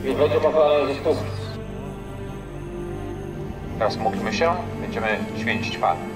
I będzie pokazane ze stóp. Teraz módlmy się, będziemy święcić Pan.